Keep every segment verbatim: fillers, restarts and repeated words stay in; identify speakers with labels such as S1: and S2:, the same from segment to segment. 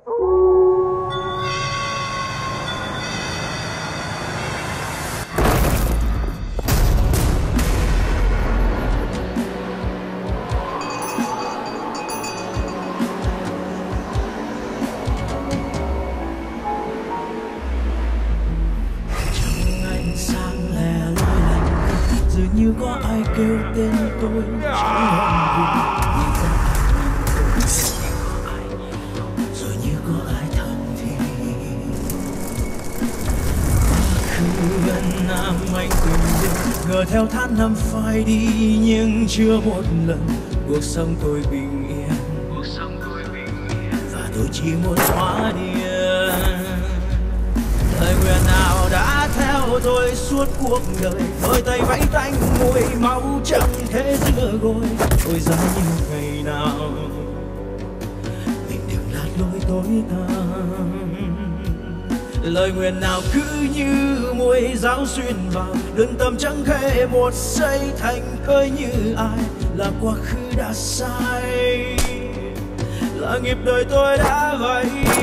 S1: Như có ai kêu tên tôi trong lòng buồn, rồi như có ai thầm thì cứ gần nam anh từng đêm ngờ theo tháng năm phai đi, nhưng chưa một lần cuộc sống tôi bình yên, và tôi chỉ muốn hóa điên. Lời nguyện nào đã theo tôi suốt cuộc đời, đôi tay vẫy tanh mùi máu chẳng thể giữa gối. Tôi giá như ngày nào mình đừng lát lối tối tăm. Lời nguyện nào cứ như mũi giáo xuyên vào lương tâm, chẳng khê một giây thành khơi như ai. Là quá khứ đã sai, là nghiệp đời tôi đã vậy.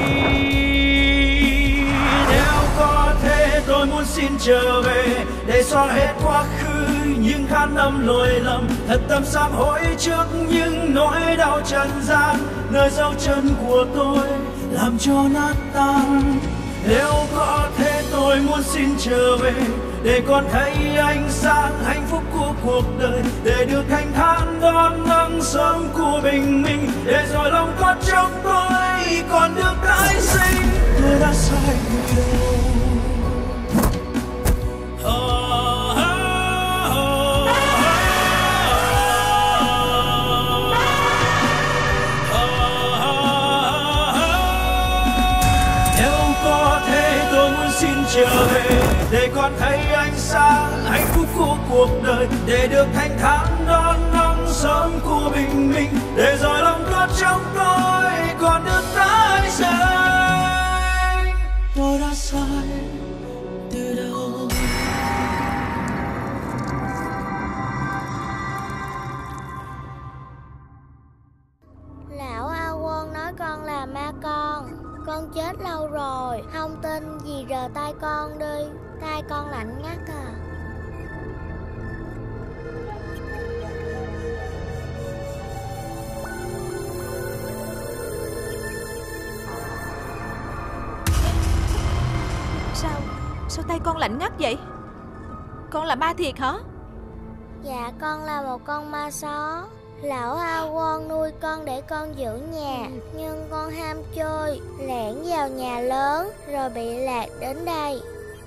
S1: Có thể tôi muốn xin trở về để xóa hết quá khứ những khát năm lỗi lầm, thật tâm sám hối trước những nỗi đau trần gian, nơi dấu chân của tôi làm cho nát tan. Nếu có thể tôi muốn xin trở về để còn thấy ánh sáng hạnh phúc của cuộc đời, để được thanh thản đón nắng sớm của bình minh, để rồi lòng có trong tôi còn được tái sinh. Tôi đã sai người đâu. Trở về để con thấy ánh sáng hạnh phúc của cuộc đời, để được thanh thản đón nắng sớm của bình minh, để rồi lòng cất trong tôi còn được tái sinh. Tôi đã sai từ đâu?
S2: Lão A Quân nói con là ma con. Con chết lâu rồi, không tin gì rờ tay con đi. Tay con lạnh ngắt à.
S3: Sao, sao tay con lạnh ngắt vậy? Con là ma thiệt hả?
S2: Dạ con là một con ma só. Lão A Quân nuôi con để con giữ nhà, nhưng con ham chơi, lẻn vào nhà lớn rồi bị lạc đến đây.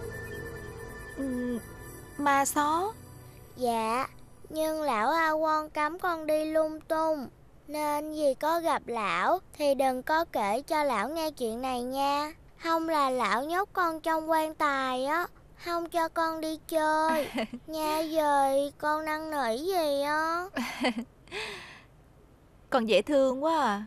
S3: Ừ, ma só?
S2: Dạ, nhưng lão A Quân cấm con đi lung tung, nên vì có gặp lão thì đừng có kể cho lão nghe chuyện này nha. Không là lão nhốt con trong quan tài á, không cho con đi chơi. Nha dời con năn nỉ gì á.
S3: Con dễ thương quá à.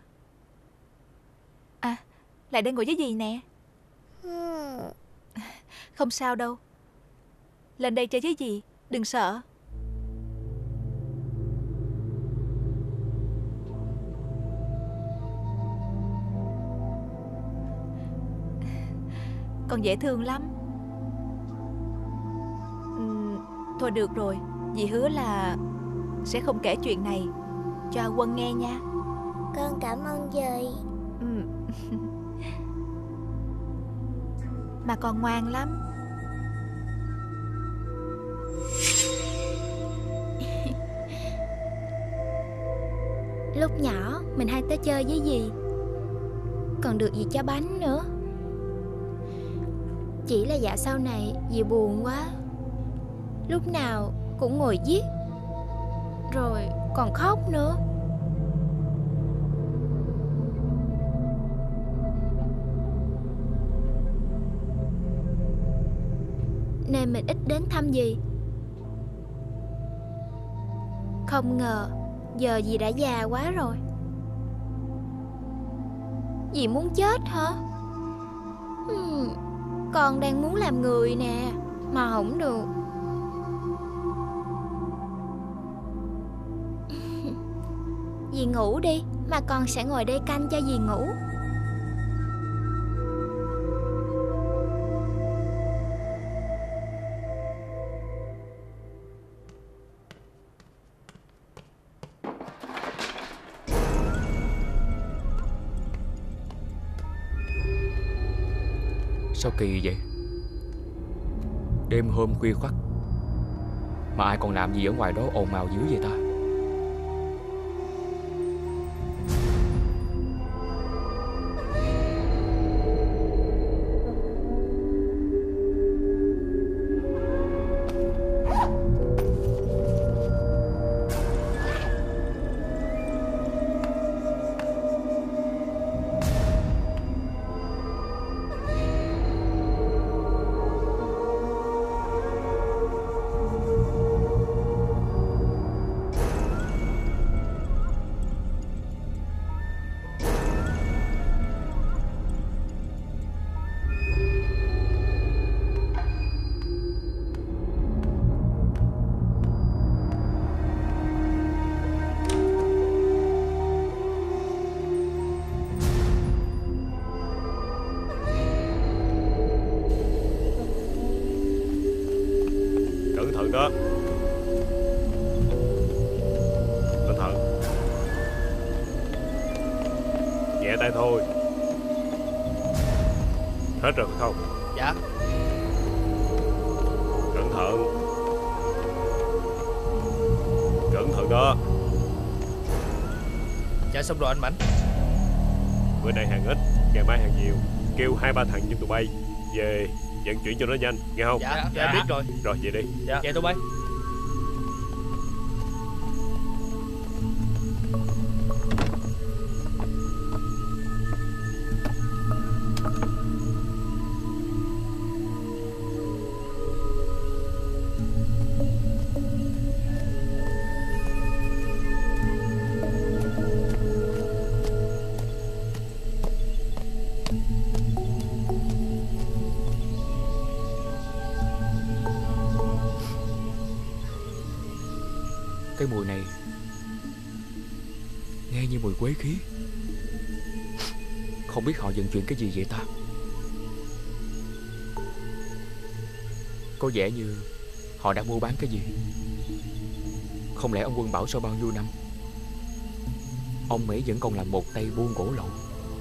S3: À, lại đang ngồi với dì nè.
S2: hmm.
S3: Không sao đâu. Lên đây chơi với dì, đừng sợ. Con dễ thương lắm. uhm, Thôi được rồi, dì hứa là sẽ không kể chuyện này cho A Quân nghe nha.
S2: Con cảm ơn dì.
S3: ừ. Mà con ngoan lắm.
S4: Lúc nhỏ mình hay tới chơi với dì, còn được dì cho bánh nữa. Chỉ là dạo sau này dì buồn quá, lúc nào cũng ngồi viết, rồi còn khóc nữa. Nên mình ít đến thăm dì. Không ngờ giờ dì đã già quá rồi. Dì muốn chết hả? Hmm, con đang muốn làm người nè, mà không được. Dì ngủ đi, mà con sẽ ngồi đây canh cho dì ngủ.
S5: Sao kỳ vậy? Đêm hôm khuya khoắt mà ai còn làm gì ở ngoài đó ồn ào dữ vậy ta?
S6: Đó. Cẩn thận. Nhẹ tay thôi. Hết rồi phải không?
S7: Dạ.
S6: Cẩn thận. Cẩn thận đó.
S7: Dạ xong rồi anh Mãnh.
S6: Bữa nay hàng ít, ngày mai hàng nhiều. Kêu hai ba thằng giùm tụi bay về vận chuyển cho nó nhanh, nghe không?
S7: Dạ, dạ, dạ biết rồi.
S6: Rồi về đi.
S7: Dạ, dạ tụi bay.
S5: Cái mùi này nghe như mùi quế khí. Không biết họ vận chuyển cái gì vậy ta? Có vẻ như họ đã mua bán cái gì. Không lẽ ông Quân bảo sau bao nhiêu năm ông Mỹ vẫn còn làm một tay buôn gỗ lậu?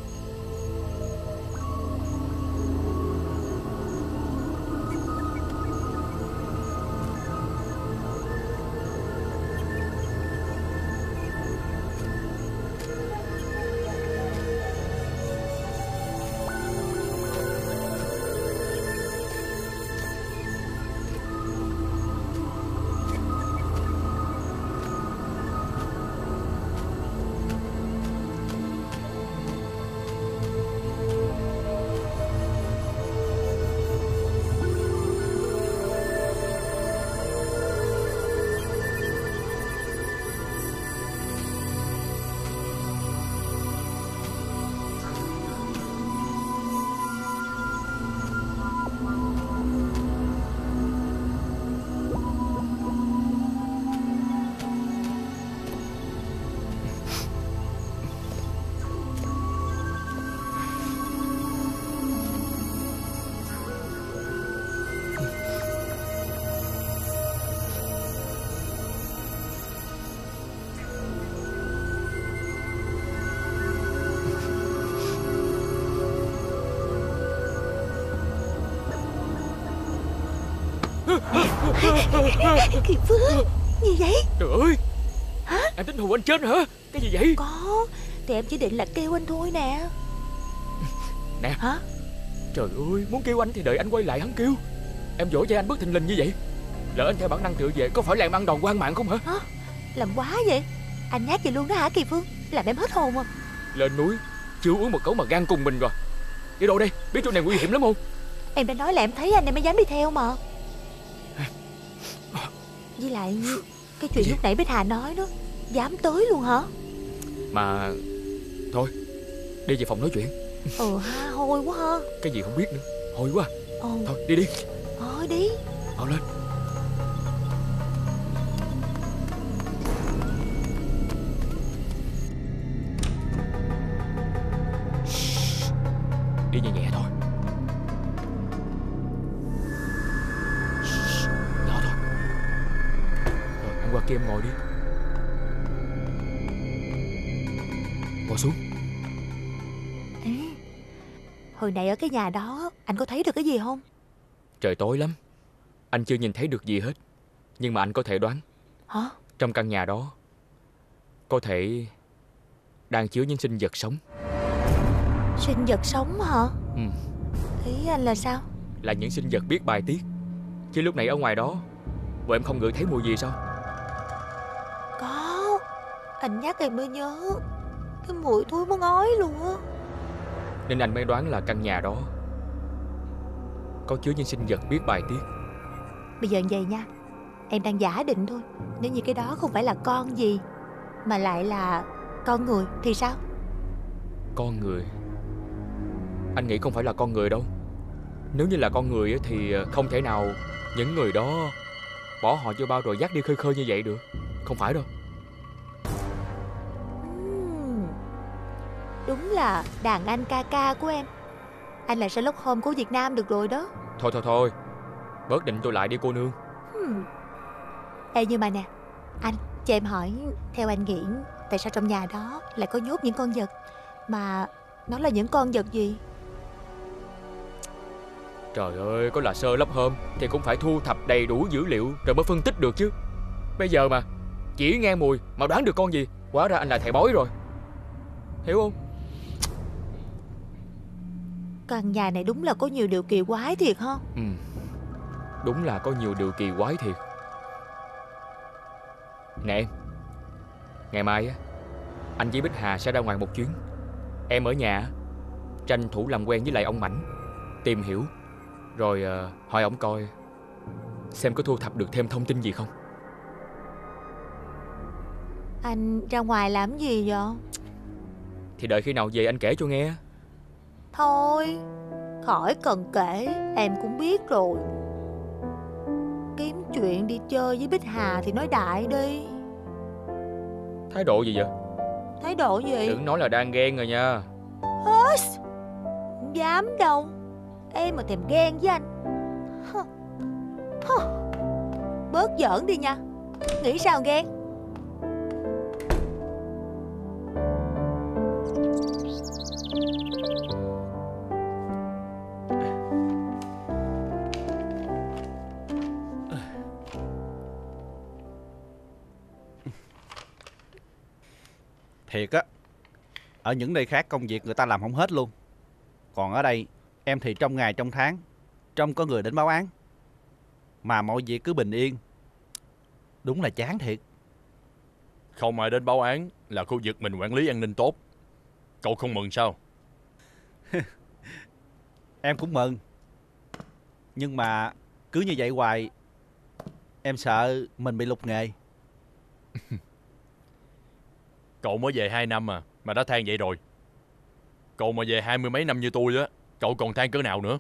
S3: Kiệt Phương, gì vậy?
S5: Trời ơi.
S3: Hả?
S5: Em tính hù anh chết hả? Cái gì vậy?
S3: Có, thì em chỉ định là kêu anh thôi nè.
S5: Nè.
S3: Hả?
S5: Trời ơi, muốn kêu anh thì đợi anh quay lại hắn kêu. Em dỗ dây anh bất thình lình như vậy. Lỡ anh theo bản năng tự vệ, có phải làm ăn đòn quan mạng không hả?
S3: Hả? Làm quá vậy. Anh nhát vậy luôn đó hả Kiệt Phương? Làm em hết hồn không?
S5: Lên núi, chưa uống một cốc mà gan cùng mình rồi. Đi đâu đây? Biết chỗ này nguy hiểm lắm không?
S3: Em đã nói là em thấy anh em mới dám đi theo mà. Với lại cái chuyện lúc nãy Bích Hà nói đó, dám tới luôn hả?
S5: Mà thôi, đi về phòng nói chuyện.
S3: Ừ ha, hôi quá ha.
S5: Cái gì không biết nữa, hôi quá.
S3: Ừ.
S5: Thôi đi đi.
S3: Thôi đi.
S5: Mau lên. Đi nhẹ nhẹ thôi. Nhỏ thôi. Rồi anh qua kia em ngồi đi. Ngồi xuống.
S3: Ừ. Hồi nãy ở cái nhà đó Anh có thấy được cái gì không?
S5: Trời tối lắm, anh chưa nhìn thấy được gì hết. Nhưng mà anh có thể đoán.
S3: Hả?
S5: Trong căn nhà đó có thể đang chứa những sinh vật sống.
S3: Sinh vật sống hả?
S5: Ừ.
S3: Ý anh là sao?
S5: Là những sinh vật biết bài tiết. Chứ lúc nãy ở ngoài đó bọn em không ngửi thấy mùi gì sao?
S3: Có. Anh nhắc em mới nhớ. Cái mùi thối muốn ói luôn á.
S5: Nên anh mới đoán là căn nhà đó có chứa những sinh vật biết bài tiết.
S3: Bây giờ vậy nha, em đang giả định thôi. Nếu như cái đó không phải là con gì mà lại là con người thì sao?
S5: Con người? Anh nghĩ không phải là con người đâu. Nếu như là con người thì không thể nào những người đó bỏ họ vô bao rồi dắt đi khơi khơi như vậy được. Không phải đâu.
S3: uhm, Đúng là đàn anh ca ca của em. Anh là Sherlock Holmes của Việt Nam được rồi đó.
S5: Thôi thôi thôi, bớt định tôi lại đi cô nương.
S3: hmm. Ê nhưng mà nè, anh cho em hỏi, theo anh nghĩ tại sao trong nhà đó lại có nhốt những con vật? Mà nó là những con vật gì?
S5: Trời ơi, có là Sherlock Holmes thì cũng phải thu thập đầy đủ dữ liệu rồi mới phân tích được chứ. Bây giờ mà chỉ nghe mùi mà đoán được con gì, hóa ra anh là thầy bói rồi. Hiểu không?
S3: Căn nhà này đúng là có nhiều điều kỳ quái thiệt ha.
S5: Ừ, đúng là có nhiều điều kỳ quái thiệt. Nè em, ngày mai á, anh với Bích Hà sẽ ra ngoài một chuyến. Em ở nhà tranh thủ làm quen với lại ông Mảnh, tìm hiểu rồi uh, hỏi ông coi xem có thu thập được thêm thông tin gì không.
S3: Anh ra ngoài làm gì vậy?
S5: Thì đợi khi nào về anh kể cho nghe.
S3: Thôi, khỏi cần kể, em cũng biết rồi. Kiếm chuyện đi chơi với Bích Hà thì nói đại đi.
S5: Thái độ gì vậy?
S3: Thái độ gì?
S5: Đừng nói là đang ghen rồi nha.
S3: Hết. Không dám đâu. Em mà thèm ghen với anh. Bớt giỡn đi nha. Nghĩ sao ghen?
S7: Thiệt á, ở những nơi khác công việc người ta làm không hết luôn. Còn ở đây em thì trong ngày trong tháng trông có người đến báo án, mà mọi việc cứ bình yên. Đúng là chán thiệt.
S8: Không ai đến báo án là khu vực mình quản lý an ninh tốt. Cậu không mừng sao?
S7: Em cũng mừng. Nhưng mà cứ như vậy hoài, em sợ mình bị lục nghề.
S8: Cậu mới về hai năm mà Mà đã than vậy rồi. Cậu mà về hai mươi mấy năm như tôi á, cậu còn than cỡ nào nữa?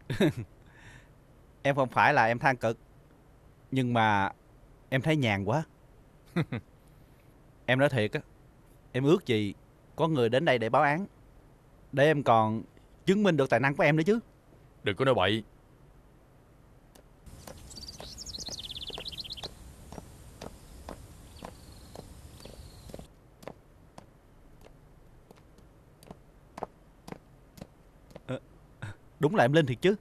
S7: Em không phải là em than cực, nhưng mà em thấy nhàn quá. Em nói thiệt á, em ước gì có người đến đây để báo án, để em còn chứng minh được tài năng của em nữa chứ.
S8: Đừng có nói bậy.
S7: Đúng là em Linh thiệt chứ.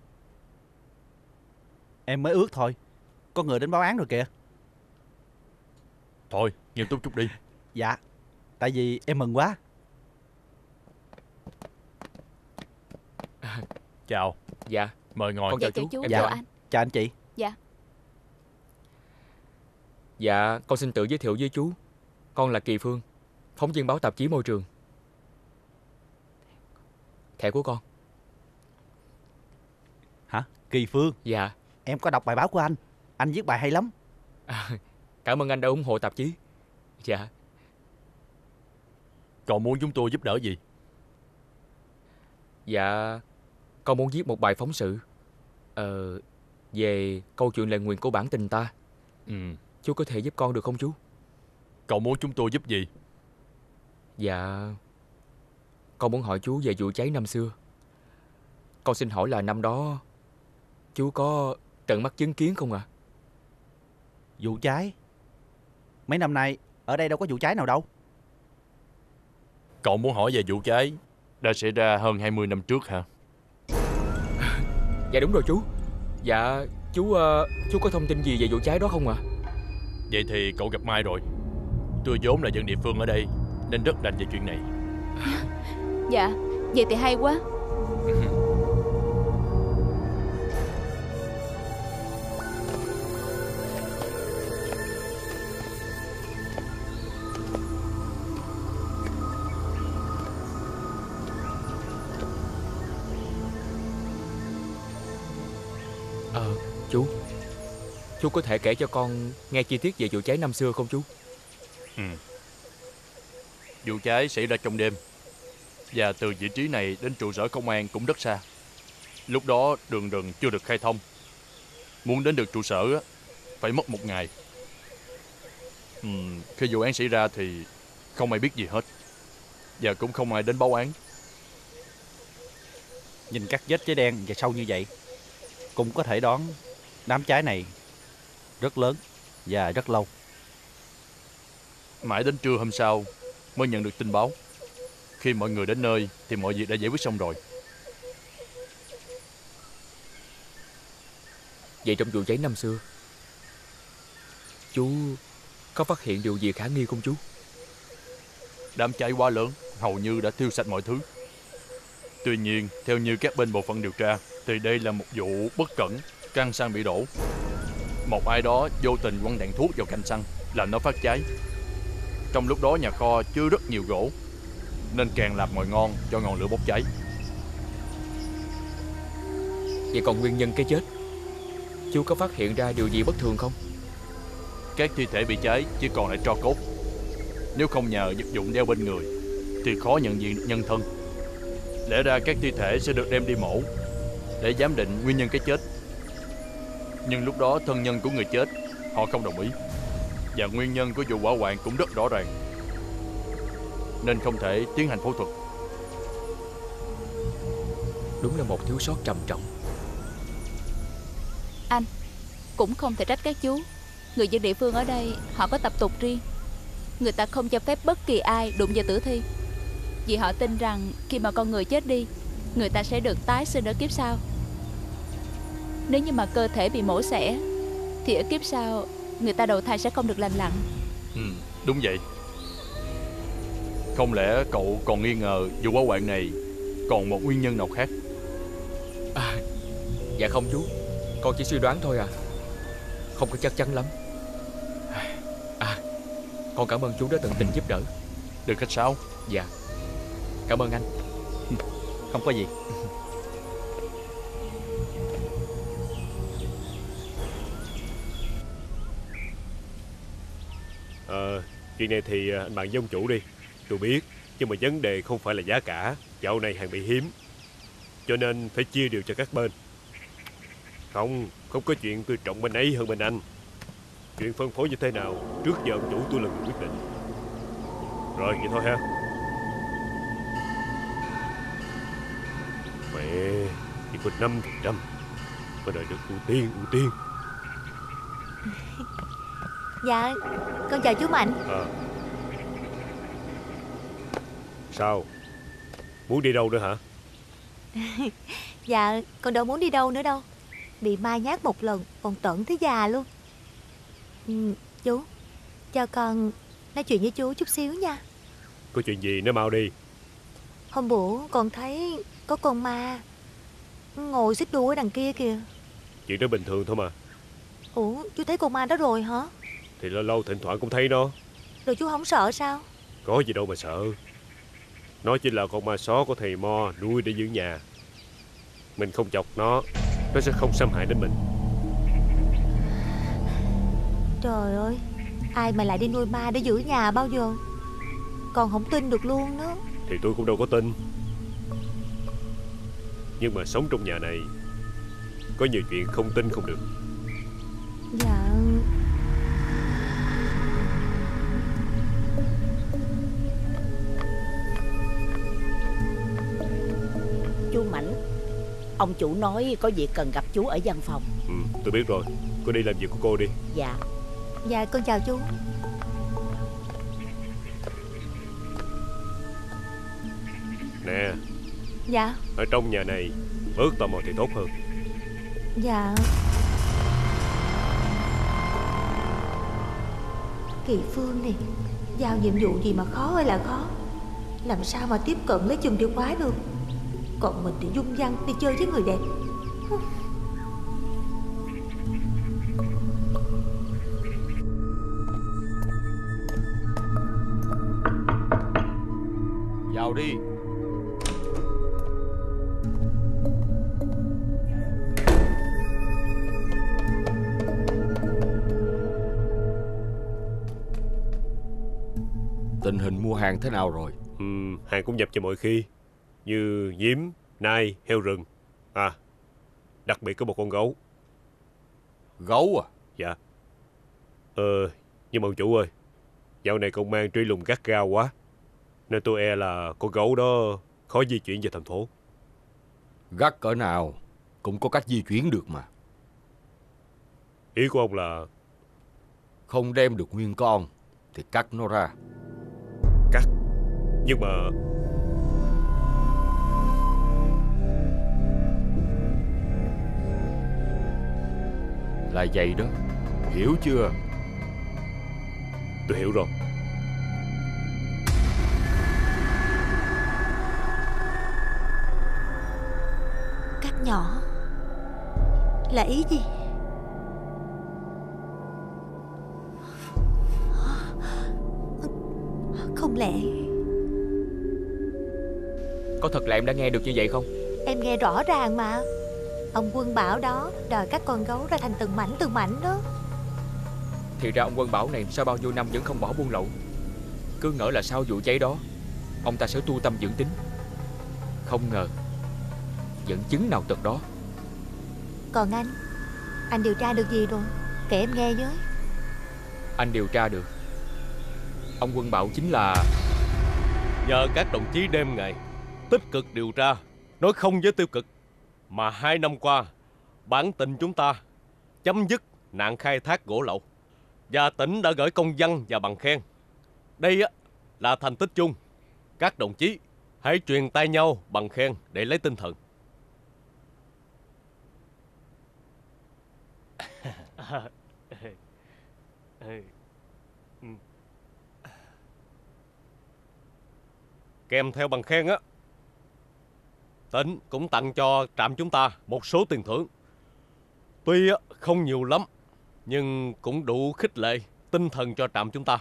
S7: Em mới ước thôi, có người đến báo án rồi kìa.
S8: Thôi, nghiêm túc chút đi.
S7: Dạ, tại vì em mừng quá.
S8: Chào.
S5: Dạ.
S8: Mời ngồi.
S5: Con chào
S3: Dạ,
S5: chú.
S3: chú.
S5: Em
S7: Dạ.
S5: chào anh.
S7: Chào anh chị.
S3: Dạ.
S5: Dạ, con xin tự giới thiệu với chú. Con là Kỳ Phương, phóng viên báo tạp chí Môi Trường. Thẻ của con.
S7: Hả? Kỳ Phương?
S5: Dạ.
S7: Em có đọc bài báo của anh. Anh viết bài hay lắm.
S5: À, cảm ơn anh đã ủng hộ tạp chí. Dạ.
S8: Cậu muốn chúng tôi giúp đỡ gì?
S5: Dạ, con muốn viết một bài phóng sự Ờ, về câu chuyện lời nguyền của bản tình ta.
S8: Ừ.
S5: Chú có thể giúp con được không chú?
S8: Cậu muốn chúng tôi giúp gì?
S5: Dạ, con muốn hỏi chú về vụ cháy năm xưa. Con xin hỏi là năm đó chú có tận mắt chứng kiến không ạ? À?
S7: Vụ cháy? Mấy năm nay ở đây đâu có vụ cháy nào đâu.
S8: Cậu muốn hỏi về vụ cháy đã xảy ra hơn hai mươi năm trước hả?
S5: Dạ đúng rồi chú. Dạ chú uh, chú có thông tin gì về vụ cháy đó không ạ? À?
S8: Vậy thì cậu gặp Mai rồi. Tôi vốn là dân địa phương ở đây nên rất rành về chuyện này.
S4: Dạ, vậy thì hay quá.
S5: Ờ, chú Chú có thể kể cho con nghe chi tiết về vụ cháy năm xưa không chú?
S8: Ừ. Vụ cháy xảy ra trong đêm, và từ vị trí này đến trụ sở công an cũng rất xa. Lúc đó đường rừng chưa được khai thông. Muốn đến được trụ sở phải mất một ngày. ừ, Khi vụ án xảy ra thì không ai biết gì hết, và cũng không ai đến báo án.
S7: Nhìn các vết cháy đen và sâu như vậy, cũng có thể đoán đám cháy này rất lớn và rất lâu.
S8: Mãi đến trưa hôm sau mới nhận được tin báo. Khi mọi người đến nơi thì mọi việc đã giải quyết xong rồi.
S5: Vậy trong vụ cháy năm xưa, chú có phát hiện điều gì khả nghi không chú?
S8: Đám cháy quá lớn, hầu như đã thiêu sạch mọi thứ. Tuy nhiên, theo như các bên bộ phận điều tra, thì đây là một vụ bất cẩn, căn xăng bị đổ. Một ai đó vô tình quăng đạn thuốc vào cành xăng, làm nó phát cháy. Trong lúc đó nhà kho chứa rất nhiều gỗ, nên càng làm mồi ngon cho ngọn lửa bốc cháy.
S5: Vậy còn nguyên nhân cái chết, chú có phát hiện ra điều gì bất thường không?
S8: Các thi thể bị cháy chỉ còn lại tro cốt. Nếu không nhờ vật dụng đeo bên người thì khó nhận diện được nhân thân. Lẽ ra các thi thể sẽ được đem đi mổ để giám định nguyên nhân cái chết. Nhưng lúc đó thân nhân của người chết họ không đồng ý, và nguyên nhân của vụ hỏa hoạn cũng rất rõ ràng, nên không thể tiến hành phẫu thuật.
S5: Đúng là một thiếu sót trầm trọng.
S4: Anh cũng không thể trách các chú. Người dân địa phương ở đây họ có tập tục riêng. Người ta không cho phép bất kỳ ai đụng vào tử thi, vì họ tin rằng khi mà con người chết đi, người ta sẽ được tái sinh ở kiếp sau. Nếu như mà cơ thể bị mổ xẻ thì ở kiếp sau người ta đầu thai sẽ không được lành lặn.
S8: Ừ, đúng vậy. Không lẽ cậu còn nghi ngờ vụ hỏa hoạn này còn một nguyên nhân nào khác?
S5: À, dạ không chú, con chỉ suy đoán thôi à, không có chắc chắn lắm. À, con cảm ơn chú đã tận tình giúp đỡ.
S8: Đừng khách sáo.
S5: Dạ, cảm ơn anh.
S7: Không có gì.
S6: Ờ, chuyện này thì anh bạn với ông chủ đi. Tôi biết, nhưng mà vấn đề không phải là giá cả. Dạo này hàng bị hiếm, cho nên phải chia đều cho các bên. Không, không có chuyện tôi trọng bên ấy hơn bên anh. Chuyện phân phối như thế nào, trước giờ ông chủ tôi là người quyết định. Rồi, vậy thôi ha. Mẹ, chỉ có năm phần trăm. Có đợi được ưu tiên, ưu tiên.
S3: Dạ, con chào chú Mạnh.
S6: À. Sao? Muốn đi đâu nữa hả?
S3: Dạ, con đâu muốn đi đâu nữa đâu. Bị Mai nhát một lần, còn tởn tới già luôn. ừ, Chú, cho con nói chuyện với chú chút xíu nha.
S6: Có chuyện gì nói mau đi.
S3: Hôm bữa con thấy có con ma ngồi xích đu ở đằng kia kìa.
S6: Chuyện đó bình thường thôi mà.
S3: Ủa, chú thấy con ma đó rồi hả?
S6: Thì lâu lâu thỉnh thoảng cũng thấy nó.
S3: Rồi chú không sợ sao?
S6: Có gì đâu mà sợ. Nó chỉ là con ma só của thầy Mo nuôi để giữ nhà. Mình không chọc nó, nó sẽ không xâm hại đến mình.
S3: Trời ơi, ai mà lại đi nuôi ma để giữ nhà bao giờ? Con không tin được luôn đó.
S6: Thì tôi cũng đâu có tin. Nhưng mà sống trong nhà này có nhiều chuyện không tin không được.
S3: Dạ.
S9: Chú Mảnh, ông chủ nói có việc cần gặp chú ở văn phòng.
S6: Ừ, tôi biết rồi. Cô đi làm việc của cô đi.
S9: Dạ.
S3: Dạ, con chào chú.
S6: Nè.
S3: Dạ.
S6: Ở trong nhà này bớt tò mò thì tốt hơn.
S3: Dạ. Kỳ Phương này, giao nhiệm vụ gì mà khó ơi là khó. Làm sao mà tiếp cận lấy chùm chìa khóa được. Còn mình thì dung dăng đi chơi với người đẹp.
S8: Vào đi.
S10: Tình hình mua hàng thế nào rồi?
S6: Ừ, hàng cũng nhập cho mọi khi, như diếm, nai, heo rừng. À, đặc biệt có một con gấu.
S10: Gấu à?
S6: Dạ. Ờ, nhưng mà ông chủ ơi, dạo này công an truy lùng gắt gao quá, nên tôi e là con gấu đó khó di chuyển về thành phố.
S10: Gắt cỡ nào cũng có cách di chuyển được mà.
S6: Ý của ông là
S10: không đem được nguyên con thì cắt nó ra.
S6: Cắt? Nhưng mà
S10: là vậy đó, hiểu chưa?
S6: tôi hiểu rồi.
S3: Cắt nhỏ là ý gì? Không lẽ
S5: Có thật là em đã nghe được như vậy không?
S3: em nghe rõ ràng mà. Ông Quân Bảo đó đòi các con gấu ra thành từng mảnh từng mảnh đó.
S5: Thì ra ông Quân Bảo này sau bao nhiêu năm vẫn không bỏ buôn lậu. Cứ ngỡ là sau vụ cháy đó ông ta sẽ tu tâm dưỡng tính. Không ngờ dẫn chứng nào tật đó.
S3: Còn anh, anh điều tra được gì rồi? Kể em nghe với.
S5: Anh điều tra được ông Quân Bảo chính là...
S11: Nhờ các đồng chí đêm ngày tích cực điều tra, nói không với tiêu cực, mà hai năm qua bản tỉnh chúng ta chấm dứt nạn khai thác gỗ lậu, và tỉnh đã gửi công văn và bằng khen. Đây á là thành tích chung. Các đồng chí hãy truyền tay nhau bằng khen để lấy tinh thần. Kèm theo bằng khen á, tỉnh cũng tặng cho trạm chúng ta một số tiền thưởng. Tuy không nhiều lắm, nhưng cũng đủ khích lệ tinh thần cho trạm chúng ta.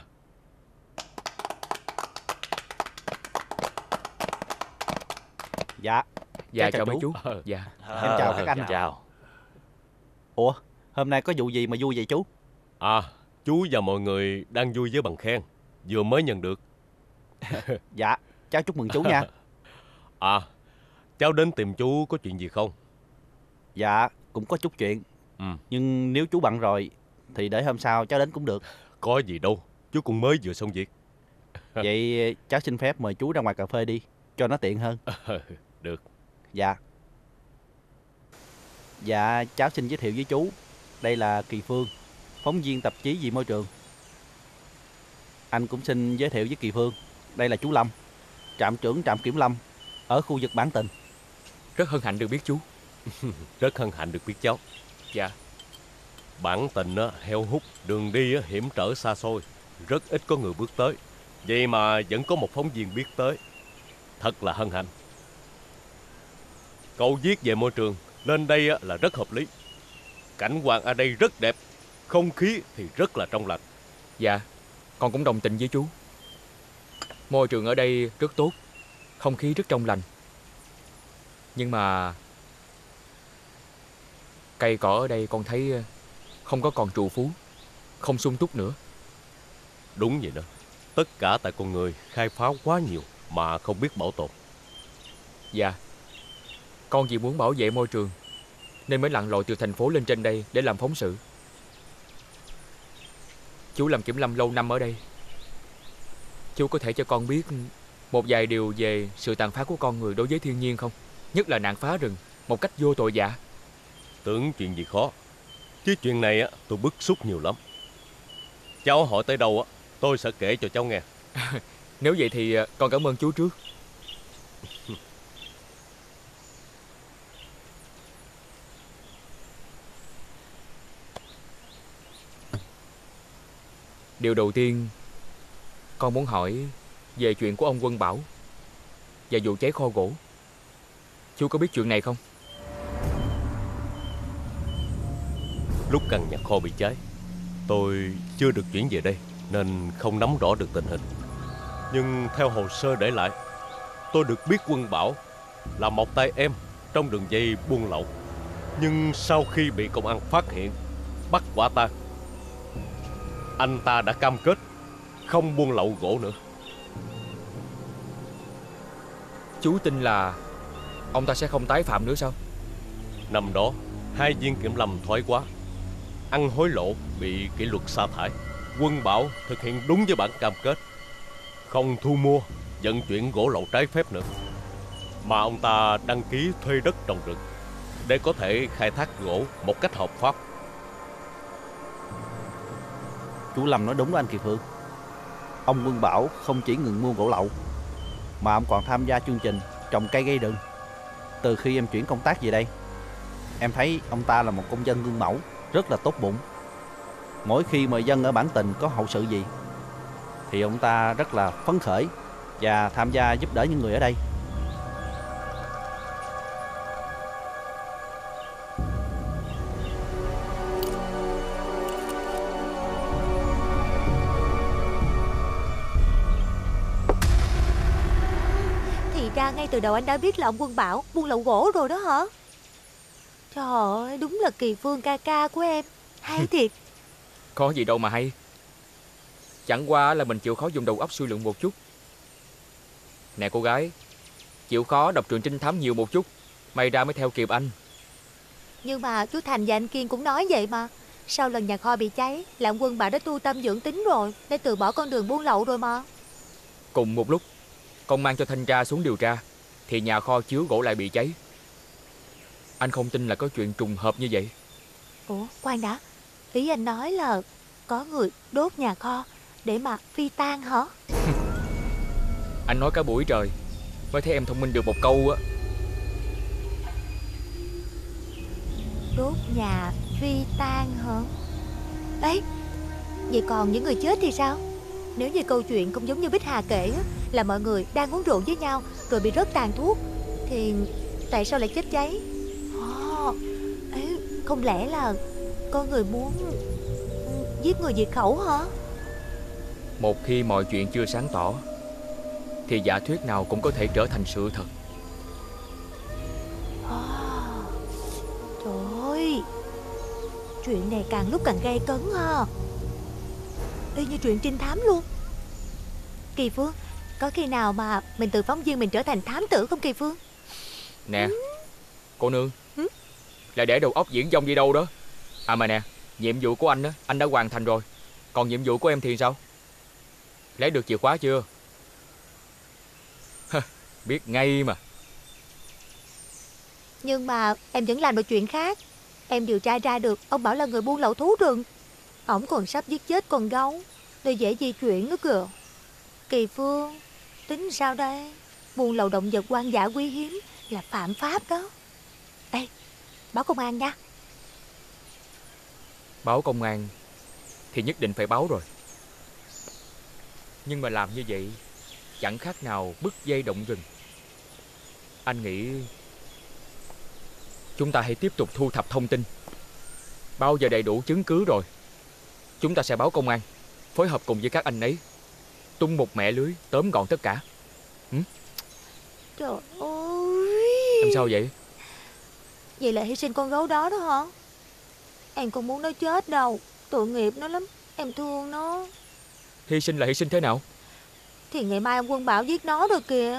S7: Dạ.
S5: Dạ
S7: chào
S5: chào mấy
S7: chú.
S5: chú. Dạ.
S7: Em chào các anh.
S11: Chào.
S7: Ủa, hôm nay có vụ gì mà vui vậy chú?
S11: À, chú và mọi người đang vui với bằng khen vừa mới nhận được.
S7: Dạ, cháu chúc mừng chú nha.
S11: À, cháu đến tìm chú có chuyện gì không?
S7: Dạ, cũng có chút chuyện.
S11: Ừ.
S7: Nhưng nếu chú bận rồi thì để hôm sau cháu đến cũng được.
S11: Có gì đâu, chú cũng mới vừa xong việc.
S7: Vậy cháu xin phép mời chú ra ngoài cà phê đi, cho nó tiện hơn.
S11: Được.
S7: Dạ. Dạ, cháu xin giới thiệu với chú. Đây là Kỳ Phương, phóng viên tạp chí Vì Môi Trường. Anh cũng xin giới thiệu với Kỳ Phương. Đây là chú Lâm, trạm trưởng trạm kiểm lâm ở khu vực Bản Tình.
S5: Rất hân hạnh được biết chú.
S11: Rất hân hạnh được biết cháu.
S5: Dạ.
S11: Bản Tình á, heo hút, đường đi á, hiểm trở xa xôi, rất ít có người bước tới. Vậy mà vẫn có một phóng viên biết tới. Thật là hân hạnh. Cậu viết về môi trường lên đây á, là rất hợp lý. Cảnh quan ở đây rất đẹp, không khí thì rất là trong lành.
S5: Dạ, con cũng đồng tình với chú. Môi trường ở đây rất tốt, không khí rất trong lành. Nhưng mà cây cỏ ở đây con thấy không có còn trù phú, không sung túc nữa.
S11: Đúng vậy đó. Tất cả tại con người khai phá quá nhiều mà không biết bảo tồn.
S5: Dạ, con chỉ muốn bảo vệ môi trường nên mới lặn lội từ thành phố lên trên đây để làm phóng sự. Chú làm kiểm lâm lâu năm ở đây, chú có thể cho con biết một vài điều về sự tàn phá của con người đối với thiên nhiên không? Nhất là nạn phá rừng một cách vô tội vạ.
S11: Tưởng chuyện gì khó, chứ chuyện này á tôi bức xúc nhiều lắm. Cháu hỏi tới đâu á tôi sẽ kể cho cháu nghe.
S5: Nếu vậy thì con cảm ơn chú trước. Điều đầu tiên con muốn hỏi về chuyện của ông Quân Bảo và vụ cháy kho gỗ. Chú có biết chuyện này không?
S11: Lúc căn nhà kho bị cháy, tôi chưa được chuyển về đây nên không nắm rõ được tình hình. Nhưng theo hồ sơ để lại, tôi được biết Quân Bảo là một tay em trong đường dây buôn lậu. Nhưng sau khi bị công an phát hiện, bắt quả tang, anh ta đã cam kết không buôn lậu gỗ nữa.
S5: Chú tin là ông ta sẽ không tái phạm nữa sao?
S11: Năm đó, hai viên kiểm lâm thoái quá, ăn hối lộ bị kỷ luật sa thải. Quân Bảo thực hiện đúng với bản cam kết, không thu mua, vận chuyển gỗ lậu trái phép nữa, mà ông ta đăng ký thuê đất trồng rừng để có thể khai thác gỗ một cách hợp pháp.
S7: Chú Lâm nói đúng đó anh Kỳ Phương. Ông Quân Bảo không chỉ ngừng mua gỗ lậu, mà ông còn tham gia chương trình trồng cây gây rừng. Từ khi em chuyển công tác về đây, em thấy ông ta là một công dân gương mẫu, rất là tốt bụng. Mỗi khi mà dân ở bản Tình có hậu sự gì thì ông ta rất là phấn khởi và tham gia giúp đỡ những người ở đây.
S3: Thì ra ngay từ đầu anh đã biết là ông Quân Bảo buôn lậu gỗ rồi đó hả? Trời ơi, đúng là Kỳ Phương ca ca của em. Hay thiệt.
S5: Có gì đâu mà hay. Chẳng qua là mình chịu khó dùng đầu óc suy luận một chút. Nè cô gái, chịu khó đọc truyện trinh thám nhiều một chút, may ra mới theo kịp anh.
S3: Nhưng mà chú Thành và anh Kiên cũng nói vậy mà. Sau lần nhà kho bị cháy là ông Quân Bảo đã tu tâm dưỡng tính rồi, để từ bỏ con đường buôn lậu rồi mà.
S5: Cùng một lúc công an cho thanh tra xuống điều tra thì nhà kho chứa gỗ lại bị cháy. Anh không tin là có chuyện trùng hợp như vậy.
S3: Ủa, khoan đã. Ý anh nói là có người đốt nhà kho để mà phi tang hả?
S5: Anh nói cả buổi trời mới thấy em thông minh được một câu á.
S3: Đốt nhà phi tang hả? Đấy, vậy còn những người chết thì sao? Nếu như câu chuyện không giống như Bích Hà kể á, là mọi người đang uống rượu với nhau rồi bị rớt tàn thuốc, thì tại sao lại chết cháy? Oh, ấy, không lẽ là có người muốn giết người diệt khẩu hả?
S5: Một khi mọi chuyện chưa sáng tỏ thì giả thuyết nào cũng có thể trở thành sự thật.
S3: Oh, trời ơi, chuyện này càng lúc càng gay cấn ha. Y như chuyện trinh thám luôn. Kỳ Phương, có khi nào mà mình từ phóng viên mình trở thành thám tử không Kỳ Phương?
S5: Nè, ừ. Cô nương, ừ? Là để đầu óc diễn dông gì đâu đó. À mà nè, nhiệm vụ của anh á, anh đã hoàn thành rồi. Còn nhiệm vụ của em thì sao? Lấy được chìa khóa chưa? Biết ngay mà.
S3: Nhưng mà em vẫn làm được chuyện khác. Em điều tra ra được ông Bảo là người buôn lậu thú rừng. Ổng còn sắp giết chết con gấu để dễ di chuyển nữa kìa. Kỳ Phương, tính sao đây? Buôn lậu động vật hoang dã quý hiếm là phạm pháp đó. Ê, báo công an nha.
S5: Báo công an thì nhất định phải báo rồi. Nhưng mà làm như vậy chẳng khác nào bứt dây động rừng. Anh nghĩ chúng ta hãy tiếp tục thu thập thông tin. Bao giờ đầy đủ chứng cứ rồi, chúng ta sẽ báo công an, phối hợp cùng với các anh ấy, tung một mẻ lưới tóm gọn tất cả. ừ?
S3: Trời ơi,
S5: em sao vậy?
S3: Vậy là hy sinh con gấu đó đó hả? Em không muốn nó chết đâu, tội nghiệp nó lắm, em thương nó.
S5: Hy sinh là hy sinh thế nào?
S3: Thì ngày mai ông Quân Bảo giết nó rồi kìa.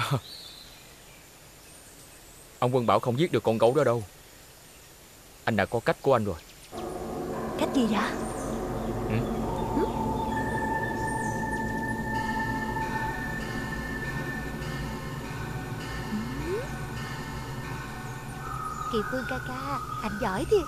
S5: Ông Quân Bảo không giết được con gấu đó đâu. Anh đã có cách của anh rồi.
S3: Cách gì vậy?
S5: ừ? Ừ?
S3: Kỳ Phương ca ca, anh giỏi thiệt.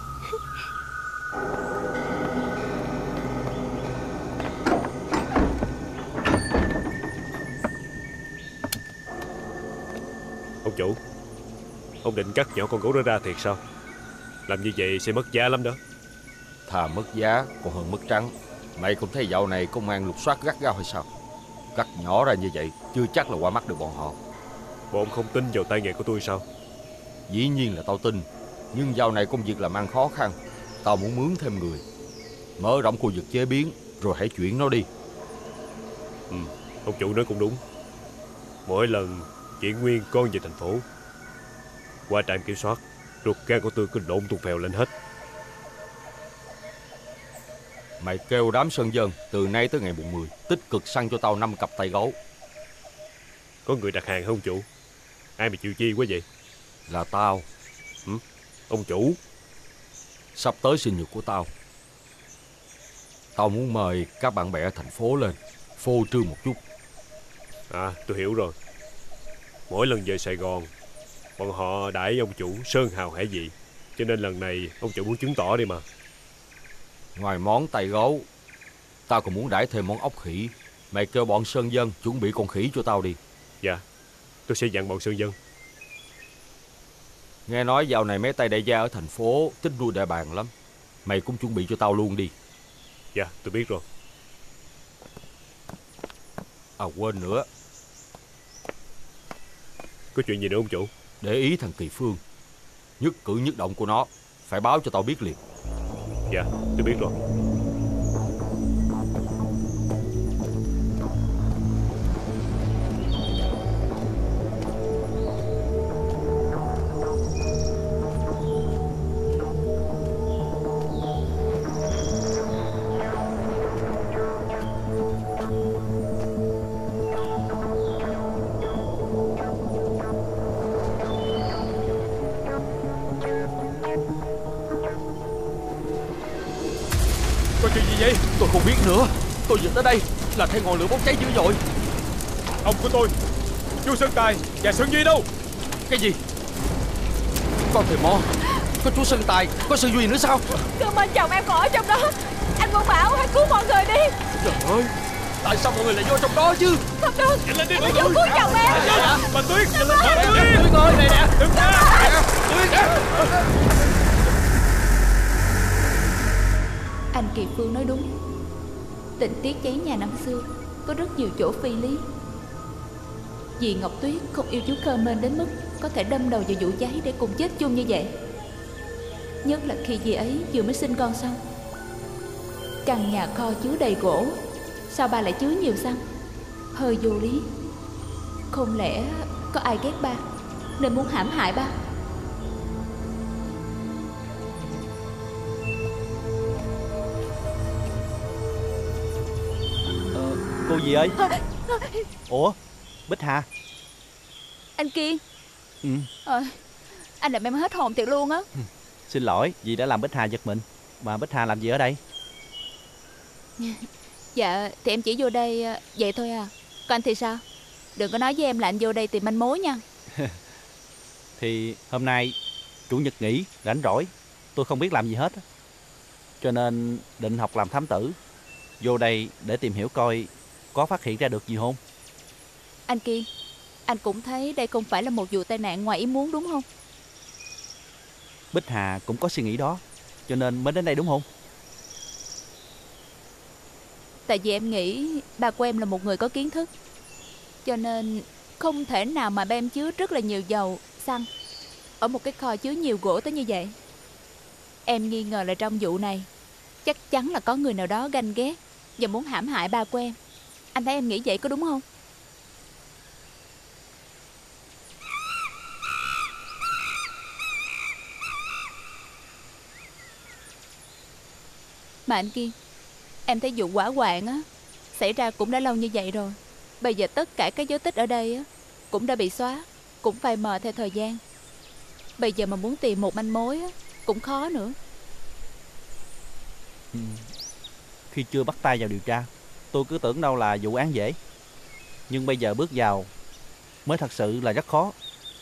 S6: Ông chủ, ông định cắt nhỏ con gấu đó ra thiệt sao? Làm như vậy sẽ mất giá lắm đó.
S10: Thà mất giá còn hơn mất trắng. Mày không thấy dạo này công an lục soát gắt gao hay sao? Cắt nhỏ ra như vậy chưa chắc là qua mắt được bọn họ.
S6: Bọn không tin vào tay nghề của tôi sao?
S10: Dĩ nhiên là tao tin, nhưng dạo này công việc làm ăn khó khăn. Tao muốn mướn thêm người, mở rộng khu vực chế biến, rồi hãy chuyển nó đi.
S6: Ừ, ông chủ nói cũng đúng. Mỗi lần chuyển nguyên con về thành phố, qua trạm kiểm soát, ruột gan của tôi cứ lộn tuột phèo lên hết.
S10: Mày kêu đám sơn dân từ nay tới ngày mùng mười tích cực săn cho tao năm cặp tay gấu.
S6: Có người đặt hàng không chủ? Ai mà chịu chi quá vậy?
S10: Là tao.
S6: Ừ? Ông chủ?
S10: Sắp tới sinh nhật của tao, tao muốn mời các bạn bè ở thành phố lên phô trương một chút.
S6: À, tôi hiểu rồi. Mỗi lần về Sài Gòn, bọn họ đãi ông chủ sơn hào hải vị, cho nên lần này ông chủ muốn chứng tỏ đi mà.
S10: Ngoài món tay gấu, tao còn muốn đãi thêm món ốc khỉ. Mày kêu bọn sơn dân chuẩn bị con khỉ cho tao đi.
S6: Dạ, tôi sẽ dặn bọn sơn dân.
S10: Nghe nói dạo này mấy tay đại gia ở thành phố thích nuôi đại bàng lắm. Mày cũng chuẩn bị cho tao luôn đi.
S6: Dạ, tôi biết rồi.
S10: À quên nữa.
S6: Có chuyện gì nữa ông chủ?
S10: Để ý thằng Kỳ Phương, nhất cử nhất động của nó phải báo cho tao biết liền.
S6: Dạ, tôi biết rồi.
S10: Có chuyện gì vậy? Tôi không biết nữa. Tôi vừa tới đây là thấy ngọn lửa bốc cháy dữ dội.
S11: Ông của tôi, chú Sơn Tài và Sơn Duy đâu?
S10: Cái gì? Con thầy Mo, có chú Sơn Tài, có Sơn Duy nữa sao?
S4: Cơ mà chồng em còn ở trong đó. Anh Quân Bảo hãy cứu mọi người đi.
S10: Trời ơi, tại sao mọi người lại vô trong đó chứ?
S4: Không được,
S11: Nhanh lên đi,
S4: em phải giúp cứu chồng em.
S11: Bà Tuyết,
S4: Em
S11: bà
S4: ơi.
S11: Tuyết.
S10: Tuyết ơi, này nè.
S11: Đừng ra.
S4: Anh Kỳ Phương nói đúng. Tình tiết cháy nhà năm xưa có rất nhiều chỗ phi lý. Dì Ngọc Tuyết không yêu chú Carmen đến mức có thể đâm đầu vào vụ cháy để cùng chết chung như vậy. Nhất là khi dì ấy vừa mới sinh con xong. Căn nhà kho chứa đầy gỗ, sao ba lại chứa nhiều xăng? Hơi vô lý. Không lẽ có ai ghét ba nên muốn hãm hại ba?
S7: Ờ, cô gì ơi? Ủa, Bích Hà?
S4: Anh Kiên.
S7: Ừ.
S4: Ờ, anh làm em hết hồn thiệt luôn á.
S7: Xin lỗi, dì đã làm Bích Hà giật mình. Mà Bích Hà làm gì ở đây?
S4: Dạ, thì em chỉ vô đây vậy thôi à. Còn anh thì sao? Đừng có nói với em là anh vô đây tìm manh mối nha.
S7: Thì hôm nay chủ nhật nghỉ, rảnh rỗi, tôi không biết làm gì hết, cho nên định học làm thám tử. Vô đây để tìm hiểu coi có phát hiện ra được gì không.
S4: Anh Kiên, anh cũng thấy đây không phải là một vụ tai nạn ngoài ý muốn đúng không?
S7: Bích Hà cũng có suy nghĩ đó, cho nên mới đến đây đúng không?
S4: Tại vì em nghĩ ba của em là một người có kiến thức, cho nên không thể nào mà ba em chứa rất là nhiều dầu, xăng ở một cái kho chứa nhiều gỗ tới như vậy. Em nghi ngờ là trong vụ này chắc chắn là có người nào đó ganh ghét và muốn hãm hại ba của em. Anh thấy em nghĩ vậy có đúng không? Mà anh Kiên, em thấy vụ hỏa hoạn á xảy ra cũng đã lâu như vậy rồi. Bây giờ tất cả các dấu tích ở đây á cũng đã bị xóa, cũng phai mờ theo thời gian. Bây giờ mà muốn tìm một manh mối á cũng khó nữa.
S7: Ừ. Khi chưa bắt tay vào điều tra, tôi cứ tưởng đâu là vụ án dễ, nhưng bây giờ bước vào mới thật sự là rất khó.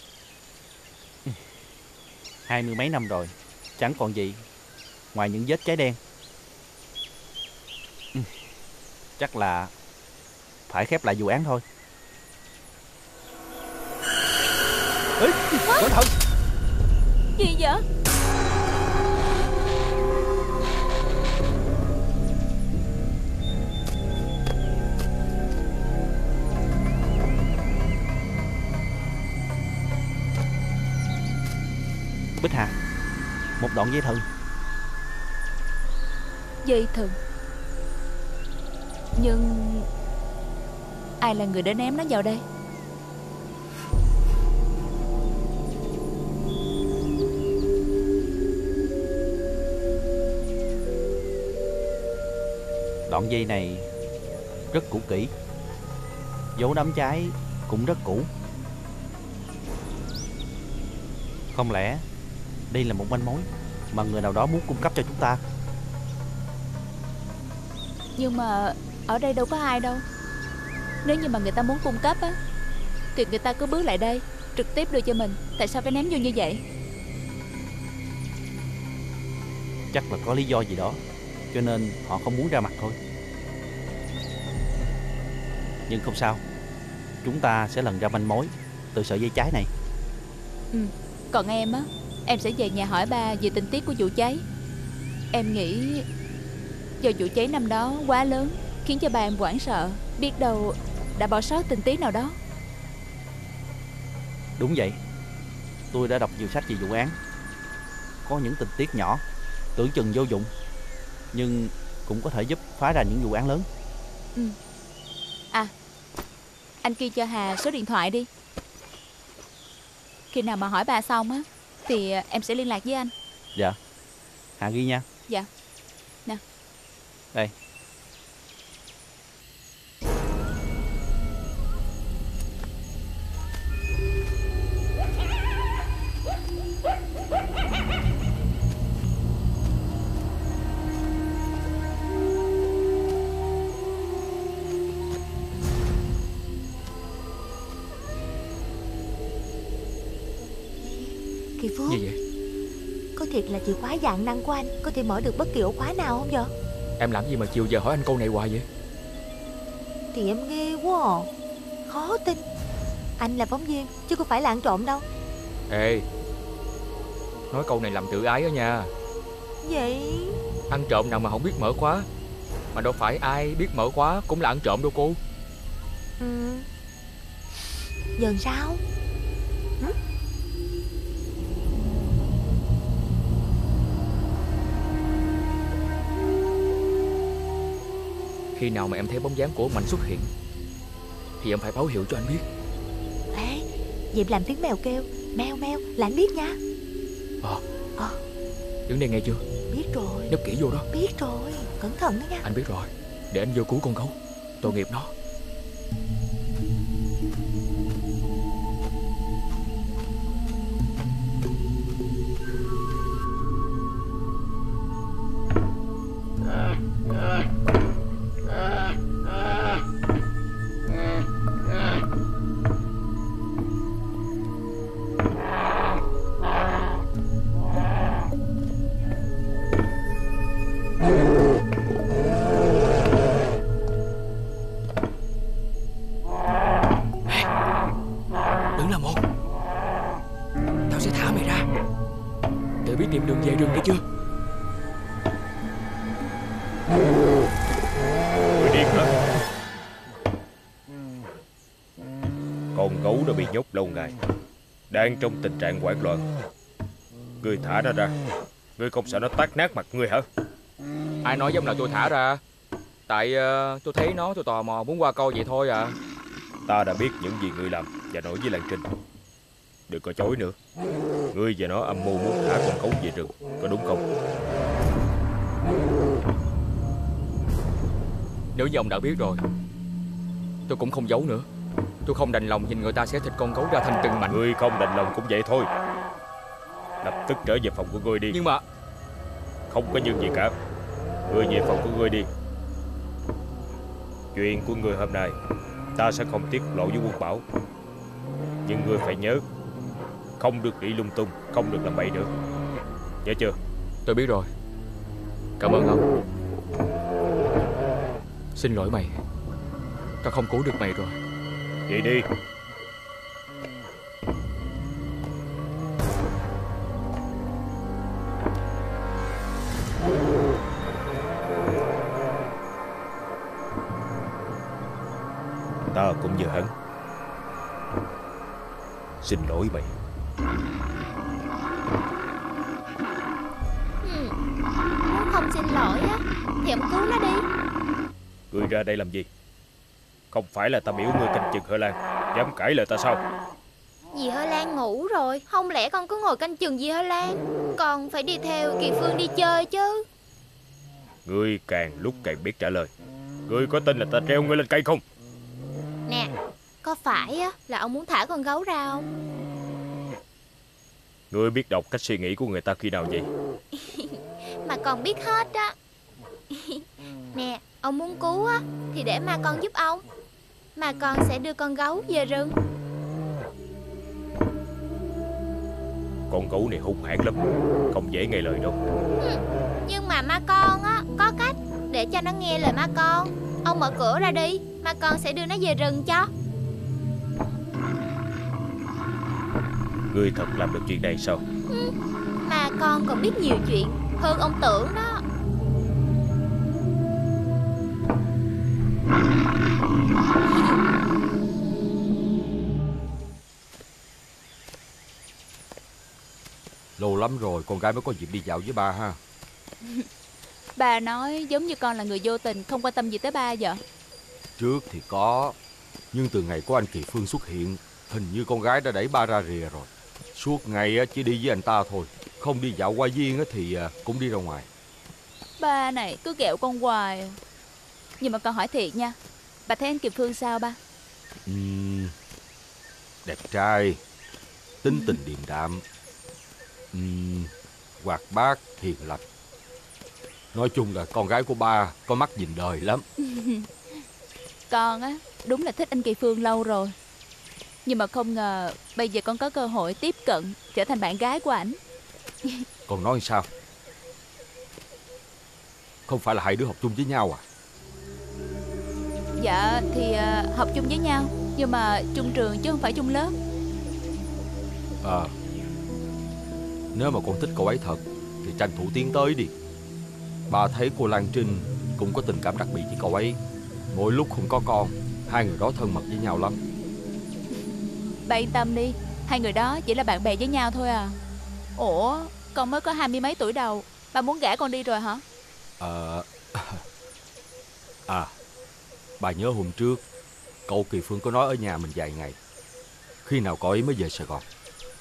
S7: Hai mươi mấy năm rồi, chẳng còn gì ngoài những vết cháy đen. Chắc là phải khép lại vụ án thôi. Ê, cẩn thận!
S4: Gì vậy?
S7: Bích Hà, một đoạn dây thừng.
S4: Dây thừng? Nhưng ai là người đã ném nó vào đây?
S7: Đoạn dây này rất cũ kỹ, dấu đám cháy cũng rất cũ. Không lẽ đây là một manh mối mà người nào đó muốn cung cấp cho chúng ta?
S4: Nhưng mà ở đây đâu có ai đâu. Nếu như mà người ta muốn cung cấp á, thì người ta cứ bước lại đây, trực tiếp đưa cho mình. Tại sao phải ném vô như vậy?
S7: Chắc là có lý do gì đó, cho nên họ không muốn ra mặt thôi. Nhưng không sao, chúng ta sẽ lần ra manh mối từ sợi dây cháy này.
S4: Ừ. Còn em á, em sẽ về nhà hỏi ba về tình tiết của vụ cháy. Em nghĩ do vụ cháy năm đó quá lớn, khiến cho ba em hoảng sợ. Biết đâu đã bỏ sót tình tiết nào đó.
S7: Đúng vậy, tôi đã đọc nhiều sách về vụ án. Có những tình tiết nhỏ tưởng chừng vô dụng, nhưng cũng có thể giúp phá ra những vụ án lớn.
S4: Ừ. À, anh ghi cho Hà số điện thoại đi. Khi nào mà hỏi bà xong á, thì em sẽ liên lạc với anh.
S7: Dạ, Hà ghi nha.
S4: Dạ. Nè.
S7: Đây.
S3: Kỳ Phước,
S5: Gì vậy?
S3: có thiệt là chìa khóa dạng năng của anh có thể mở được bất kỳ ổ khóa nào không vậy?
S5: Em làm gì mà chiều giờ hỏi anh câu này hoài vậy?
S3: Thì em ghê quá à. Khó tin. Anh là phóng viên chứ không phải là ăn trộm đâu.
S5: Ê, nói câu này làm tự ái đó nha.
S3: Vậy
S5: Ăn trộm nào mà không biết mở khóa. Mà đâu phải ai biết mở khóa cũng là ăn trộm đâu cô.
S3: Ừ. Giờ sao? Ừ?
S5: Khi nào mà em thấy bóng dáng của Mạnh xuất hiện thì em phải báo hiệu cho anh biết.
S3: Ê, vậy làm tiếng mèo kêu meo meo là anh biết nha.
S5: Ờ
S3: Ờ,
S5: Đứng đây nghe chưa?
S3: biết rồi.
S5: Nấp kỹ vô đó.
S3: Biết rồi, cẩn thận đó nha.
S5: Anh biết rồi. Để anh vô cứu con gấu. Tội nghiệp nó. Đừng làm ồn. Tao sẽ thả mày ra. Tự biết tìm đường về rừng nghe chưa?
S6: Người điên hả? Con gấu đã bị nhốt lâu ngày, đang trong tình trạng hoảng loạn. Ngươi thả nó ra. Ngươi không sợ nó tát nát mặt ngươi hả?
S5: Ai nói giống là tôi thả ra? Tại uh, tôi thấy nó, tôi tò mò muốn qua coi vậy thôi à.
S6: Ta đã biết những gì ngươi làm và nói với Lan Trinh. Đừng có chối nữa. Ngươi và nó âm mưu muốn thả con gấu về rừng, có đúng không?
S5: Nếu như ông đã biết rồi, tôi cũng không giấu nữa. Tôi không đành lòng nhìn người ta xé thịt con gấu ra thành từng mảnh.
S6: Ngươi không đành lòng cũng vậy thôi. Lập tức trở về phòng của ngươi đi.
S5: Nhưng mà
S6: không có nhưng gì cả. Ngươi về phòng của ngươi đi. Chuyện của ngươi hôm nay ta sẽ không tiết lộ với Quân Bảo. Nhưng ngươi phải nhớ, không được đi lung tung, không được làm bậy nữa. Nhớ chưa?
S5: Tôi biết rồi. Cảm ơn ông. Xin lỗi mày. Tao không cứu được mày rồi.
S6: Đi đi. Ta cũng như hắn. Xin lỗi mày.
S4: ông xin lỗi á, thì ông cứu nó đi.
S6: Ngươi ra đây làm gì? Không phải là ta biểu ngươi canh chừng Hơ Lan, dám cãi lời ta sao?
S4: Dì Hơ Lan ngủ rồi, không lẽ con cứ ngồi canh chừng dì Hơ Lan? Con phải đi theo Kỳ Phương đi chơi chứ.
S6: Ngươi càng lúc càng biết trả lời. Ngươi có tin là ta treo ngươi lên cây không?
S4: Nè, có phải á là ông muốn thả con gấu ra không?
S6: Ngươi biết đọc cách suy nghĩ của người ta khi nào vậy?
S4: Mà con biết hết á. Nè, ông muốn cứu á thì để ma con giúp ông. Mà con sẽ đưa con gấu về rừng.
S6: Con gấu này hung hãn lắm, không dễ nghe lời đâu.
S4: Ừ, nhưng mà ma con á có cách để cho nó nghe lời ma con. Ông mở cửa ra đi, ma con sẽ đưa nó về rừng cho.
S6: Ngươi thật làm được chuyện này sao?
S4: Ừ, mà con còn biết nhiều chuyện hơn ông tưởng đó.
S10: Lâu lắm rồi con gái mới có dịp đi dạo với ba ha.
S4: Bà nói giống như con là người vô tình, không quan tâm gì tới ba vậy.
S10: Trước thì có, nhưng từ ngày có anh Kỳ Phương xuất hiện, hình như con gái đã đẩy ba ra rìa rồi. Suốt ngày chỉ đi với anh ta thôi, không đi dạo qua viên thì cũng đi ra ngoài.
S4: Ba này cứ ghẹo con hoài. Nhưng mà con hỏi thiệt nha, bà thấy anh Kỳ Phương sao ba?
S10: uhm, Đẹp trai, tính tình điềm đạm, uhm, hoạt bát, hiền lành. Nói chung là con gái của ba có mắt nhìn đời lắm.
S4: Con á đúng là thích anh Kỳ Phương lâu rồi. Nhưng mà không ngờ bây giờ con có cơ hội tiếp cận, trở thành bạn gái của ảnh.
S10: Con nói sao? Không phải là hai đứa học chung với nhau à?
S4: Dạ thì uh, học chung với nhau, nhưng mà chung trường chứ không phải chung lớp.
S10: À, nếu mà con thích cậu ấy thật thì tranh thủ tiến tới đi. Ba thấy cô Lan Trinh cũng có tình cảm đặc biệt với cậu ấy. Mỗi lúc không có con, hai người đó thân mật với nhau lắm.
S4: Ba yên tâm đi, hai người đó chỉ là bạn bè với nhau thôi à. Ủa, con mới có hai mươi mấy tuổi đầu, ba muốn gả con đi rồi hả?
S10: À, à bà nhớ hôm trước cậu Kỳ Phương có nói ở nhà mình vài ngày. Khi nào cậu ấy mới về Sài Gòn?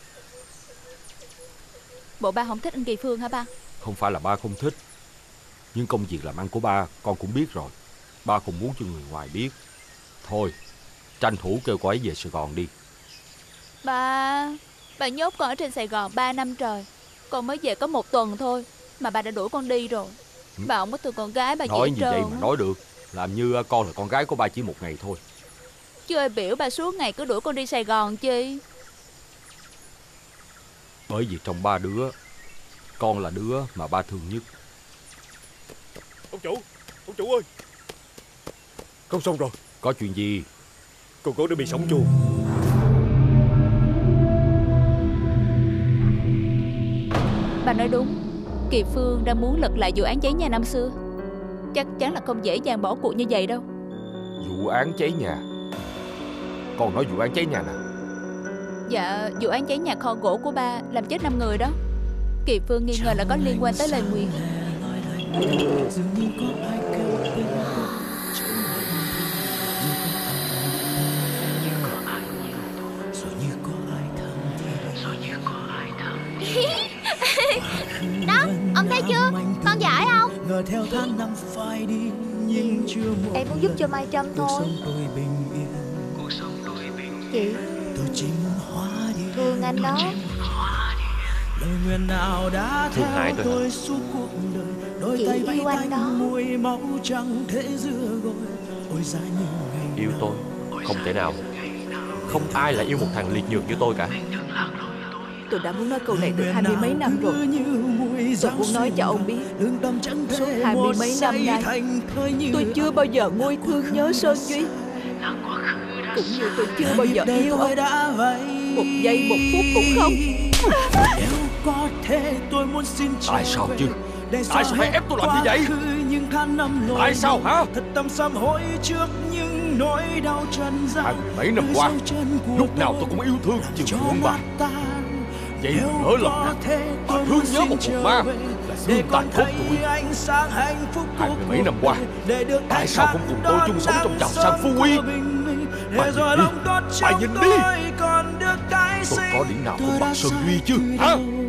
S4: Bộ ba không thích anh Kỳ Phương hả ba?
S10: Không phải là ba không thích, nhưng công việc làm ăn của ba con cũng biết rồi. Ba không muốn cho người ngoài biết. Thôi, tranh thủ kêu cậu ấy về Sài Gòn đi.
S4: Ba, ba nhốt con ở trên Sài Gòn ba năm trời. Con mới về có một tuần thôi mà ba đã đuổi con đi rồi.
S10: Ừ.
S4: Bà không có thương con gái bà gì hết
S10: Nói như
S4: trơn
S10: vậy
S4: á.
S10: mà nói được. Làm như con là con gái của ba chỉ một ngày thôi.
S4: Chơi biểu bà suốt ngày cứ đuổi con đi Sài Gòn chi.
S10: Bởi vì trong ba đứa, con là đứa mà ba thương nhất.
S6: Ông chủ, ông chủ ơi, con xong rồi.
S10: Có chuyện gì?
S6: Con gấu đã bị sống chuồng.
S4: Bà nói đúng, Kỳ Phương đang muốn lật lại vụ án cháy nhà năm xưa. Chắc chắn là không dễ dàng bỏ cuộc như vậy đâu.
S10: Vụ án cháy nhà? Con nói vụ án cháy nhà nào?
S4: Dạ, vụ án cháy nhà kho gỗ của ba làm chết năm người đó. Kỳ Phương nghi ngờ là có liên quan tới lời nguyền. Đó, ông thấy chưa? Con giỏi không?
S3: Em muốn giúp cho Mai Trâm thôi. Chị thương anh đó.
S11: Thương hại tôi hả?
S3: Chị yêu anh đó.
S11: Yêu tôi? Không thể nào. Không ai lại yêu một thằng liệt nhược như tôi cả.
S12: Tôi đã muốn nói câu này được hai mươi mấy năm rồi. Tôi muốn nói cho ông biết, suốt hai mươi mấy năm nay tôi chưa bao giờ nguôi thương nhớ Sơn Duy, cũng như tôi chưa bao giờ yêu ông. Một giây một phút cũng không.
S10: Tại sao chứ? Tại sao phải ép tôi làm như vậy? Tại sao hả? Hai mươi mấy năm qua, lúc nào tôi cũng yêu thương chiều chuộng bà. Vậy mà lỡ lòng bà thương nhớ một hồn ma, là
S1: để
S10: xương
S1: con
S10: tàn cốt
S1: thấy
S10: tủi.
S1: ánh sáng hạnh phúc của
S10: Hai mươi mấy năm qua,
S1: để được
S10: tại sao không cùng tôi chung sống trong giàu sang phú quý? Bà nhìn đi, bà nhìn đi. Tôi có điểm nào không bằng Sơn Duy chứ hả?